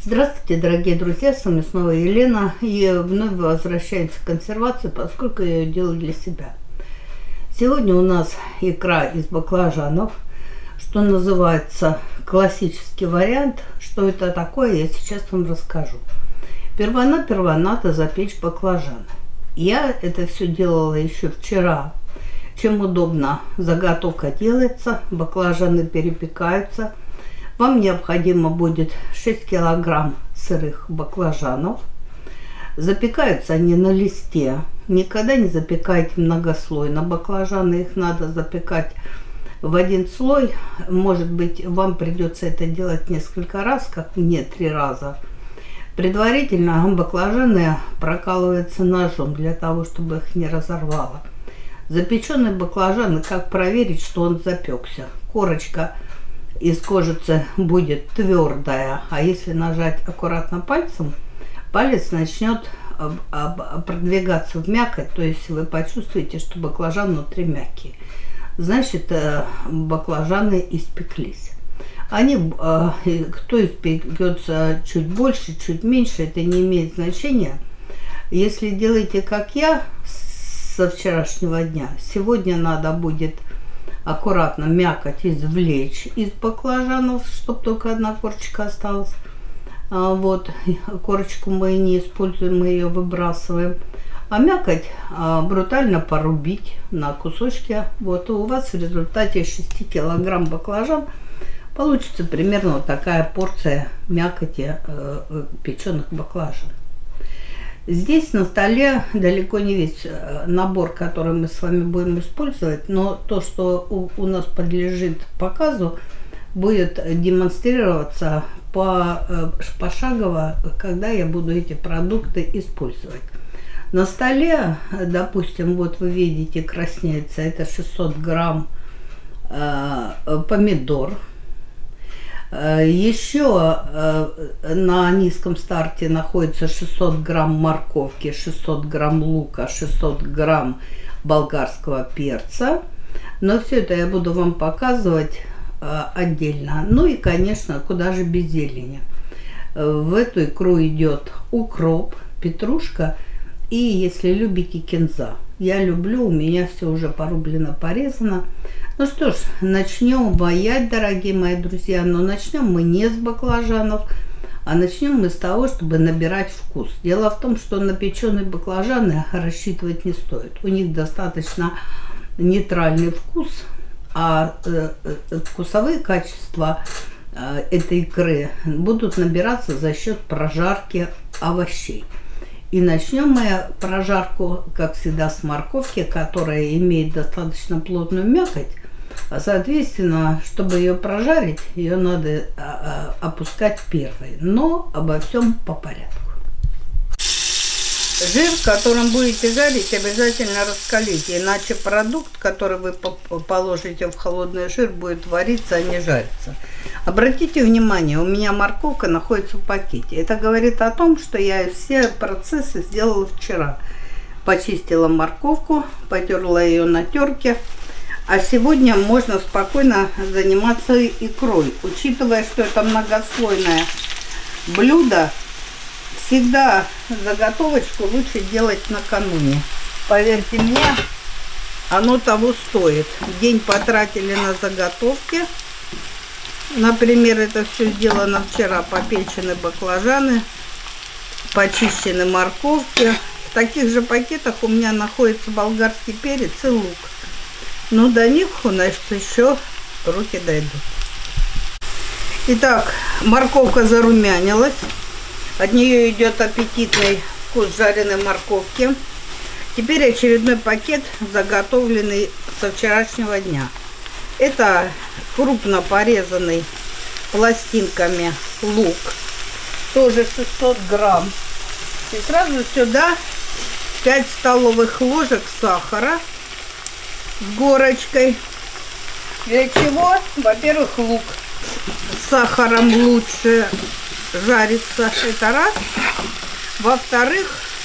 Здравствуйте, дорогие друзья, с вами снова Елена, и вновь возвращаемся к консервации, поскольку я ее делаю для себя. Сегодня у нас икра из баклажанов, что называется классический вариант. Что это такое, я сейчас вам расскажу. Перво-наперво надо запечь баклажаны. Я это все делала еще вчера. Чем удобно, заготовка делается, баклажаны перепекаются. Вам необходимо будет 6 килограмм сырых баклажанов. Запекаются они на листе. Никогда не запекайте многослойно баклажаны. Их надо запекать в один слой. Может быть, вам придется это делать несколько раз, как мне 3 раза. Предварительно баклажаны прокалываются ножом для того, чтобы их не разорвало. Запеченные баклажаны, как проверить, что он запекся? Корочка из кожицы будет твердая, а если нажать аккуратно пальцем, палец начнет продвигаться в мякоть, то есть вы почувствуете, что баклажан внутри мягкий. Значит, баклажаны испеклись. Они, кто испекется чуть больше, чуть меньше, это не имеет значения. Если делаете, как я, со вчерашнего дня, сегодня надо будет аккуратно мякоть извлечь из баклажанов, чтобы только одна корочка осталась. Вот, корочку мы не используем, мы ее выбрасываем. А мякоть брутально порубить на кусочки. Вот, и у вас в результате 6 килограмм баклажан получится примерно вот такая порция мякоти печеных баклажан. Здесь на столе далеко не весь набор, который мы с вами будем использовать, но то, что у нас подлежит показу, будет демонстрироваться пошагово, когда я буду эти продукты использовать. На столе, допустим, вот вы видите, краснеется, это 600 грамм помидор. Еще на низком старте находится 600 грамм морковки, 600 грамм лука, 600 грамм болгарского перца. Но все это я буду вам показывать отдельно. Ну и, конечно, куда же без зелени. В эту икру идет укроп, петрушка и, если любите, кинза. Я люблю, у меня все уже порублено, порезано. Ну что ж, начнем ваять, дорогие мои друзья. Но начнем мы не с баклажанов, а начнем мы с того, чтобы набирать вкус. Дело в том, что на печеные баклажаны рассчитывать не стоит. У них достаточно нейтральный вкус, а вкусовые качества этой икры будут набираться за счет прожарки овощей. И начнем мы прожарку, как всегда, с морковки, которая имеет достаточно плотную мякоть. А соответственно, чтобы ее прожарить, ее надо опускать первой. Но обо всем по порядку. Жир, в котором будете жарить, обязательно раскалите, иначе продукт, который вы положите в холодный жир, будет вариться, а не жариться. Обратите внимание, у меня морковка находится в пакете. Это говорит о том, что я все процессы сделала вчера. Почистила морковку, потерла ее на терке. А сегодня можно спокойно заниматься икрой. Учитывая, что это многослойное блюдо, всегда заготовочку лучше делать накануне. Поверьте мне, оно того стоит. День потратили на заготовки. Например, это все сделано вчера. Попечены баклажаны, почищены морковки. В таких же пакетах у меня находится болгарский перец и лук. Но до них у нас еще руки дойдут. Итак, морковка зарумянилась. От нее идет аппетитный вкус жареной морковки. Теперь очередной пакет, заготовленный со вчерашнего дня. Это крупно порезанный пластинками лук, тоже 600 грамм. И сразу сюда 5 столовых ложек сахара с горочкой. Для чего? Во-первых, лук с сахаром лучше жарится, это раз. Во-вторых,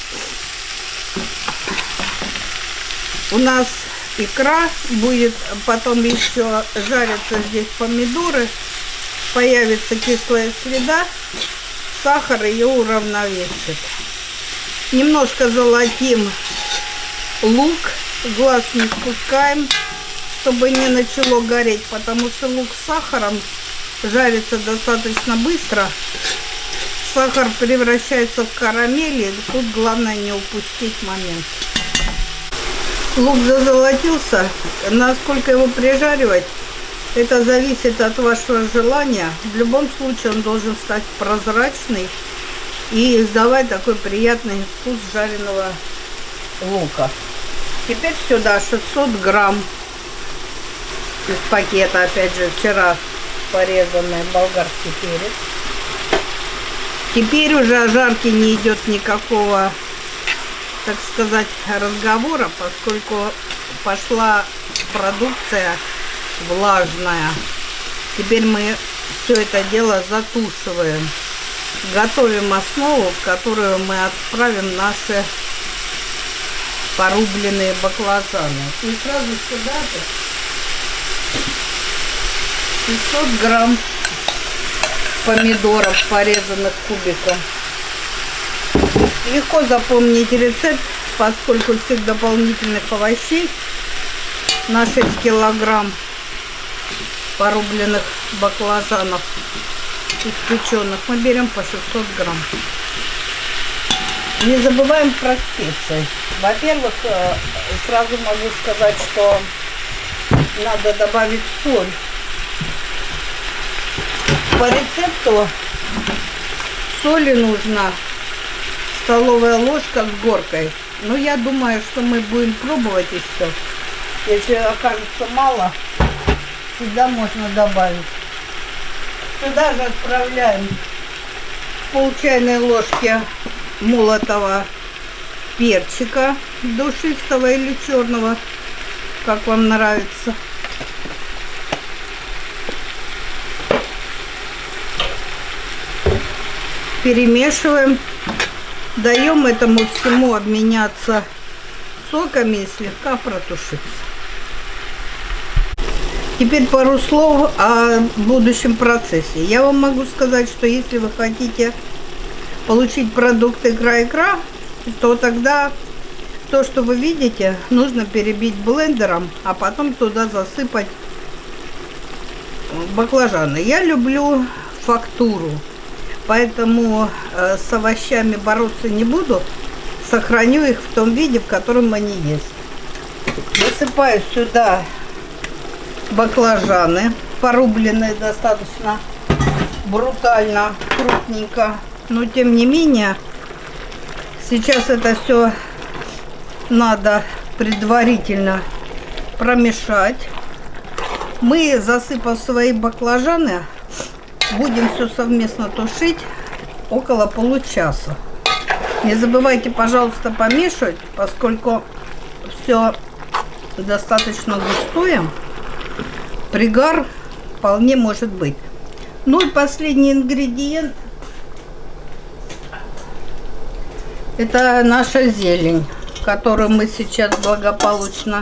у нас икра будет, потом еще жарятся здесь помидоры, появится кислая среда, сахар ее уравновесит. Немножко золотим лук, глаз не спускаем, чтобы не начало гореть, потому что лук с сахаром жарится достаточно быстро. Сахар превращается в карамель, и тут главное не упустить момент. Лук зазолотился. Насколько его прижаривать, это зависит от вашего желания. В любом случае он должен стать прозрачный и издавать такой приятный вкус жареного лука. Теперь сюда 600 грамм из пакета, опять же, вчера порезанный болгарский перец. Теперь уже о жарке не идет никакого, так сказать, разговора, поскольку пошла продукция влажная. Теперь мы все это дело затушиваем. Готовим основу, в которую мы отправим наши порубленные баклажаны. И сразу сюда 500 грамм помидоров, порезанных кубиком. Легко запомнить рецепт, поскольку всех дополнительных овощей на 6 килограмм порубленных баклажанов испеченных мы берем по 600 грамм. Не забываем про специи. Во-первых, сразу могу сказать, что надо добавить соль. По рецепту соли нужна столовая ложка с горкой. Но я думаю, что мы будем пробовать еще. Если окажется мало, всегда можно добавить. Сюда же отправляем пол чайной ложки молотого перчика, душистого или черного, как вам нравится. Перемешиваем, даем этому всему обменяться соками и слегка протушиться. Теперь пару слов о будущем процессе. Я вам могу сказать, что если вы хотите получить продукт икра, то тогда то, что вы видите, нужно перебить блендером, а потом туда засыпать баклажаны. Я люблю фактуру, поэтому с овощами бороться не буду. Сохраню их в том виде, в котором они есть. Высыпаю сюда баклажаны, порубленные достаточно брутально, крупненько. Но тем не менее, сейчас это все надо предварительно промешать. Мы, засыпав свои баклажаны, будем все совместно тушить около получаса. Не забывайте, пожалуйста, помешивать, поскольку все достаточно густое. Пригар вполне может быть. Ну и последний ингредиент — это наша зелень, которую мы сейчас благополучно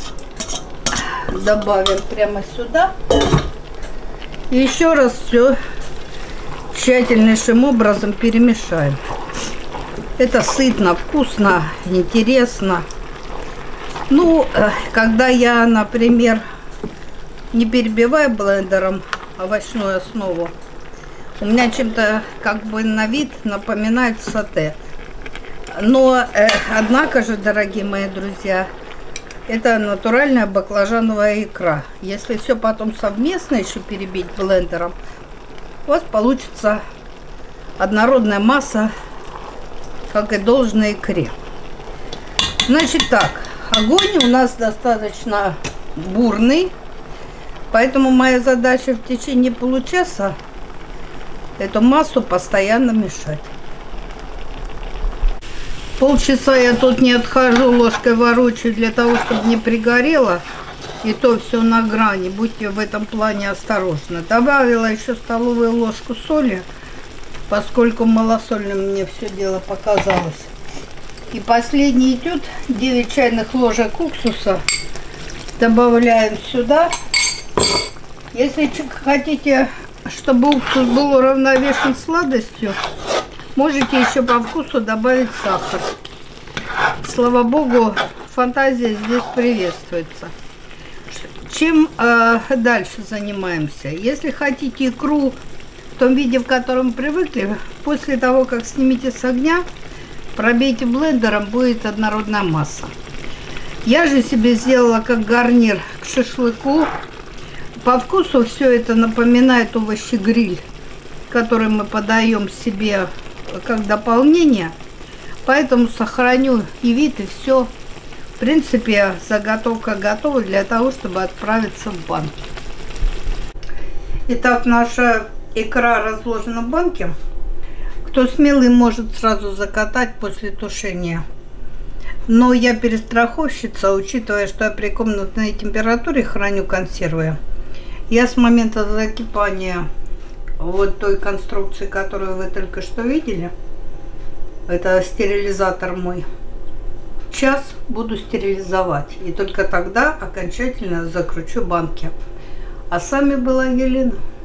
добавим прямо сюда. И еще раз все тщательнейшим образом перемешаем. Это сытно, вкусно, интересно. Ну, когда я, например, не перебиваю блендером овощную основу, у меня чем-то как бы на вид напоминает сате. Но, однако же, дорогие мои друзья, это натуральная баклажановая икра. Если все потом совместно еще перебить блендером, у вас получится однородная масса, как и должна икре. Значит так, огонь у нас достаточно бурный, поэтому моя задача в течение получаса эту массу постоянно мешать. Полчаса я тут не отхожу, ложкой ворочаю для того, чтобы не пригорело. И то все на грани. Будьте в этом плане осторожны. Добавила еще столовую ложку соли, поскольку малосольным мне все дело показалось. И последний идет 9 чайных ложек уксуса. Добавляем сюда. Если хотите, чтобы уксус был уравновешен сладостью, Можете еще по вкусу добавить сахар. Слава богу, фантазия здесь приветствуется. Чем дальше занимаемся? Если хотите икру в том виде, в котором привыкли, после того, как снимите с огня, пробейте блендером, будет однородная масса. Я же себе сделала как гарнир к шашлыку. По вкусу все это напоминает овощи-гриль, который мы подаем себе как дополнение. Поэтому сохраню и вид, и все. В принципе, заготовка готова для того, чтобы отправиться в банки. Итак, наша икра разложена в банке. Кто смелый, может сразу закатать после тушения. Но я перестраховщица, учитывая, что я при комнатной температуре храню консервы. Я с момента закипания вот той конструкции, которую вы только что видели, это стерилизатор мой, час буду стерилизовать. И только тогда окончательно закручу банки. А с вами была Елена.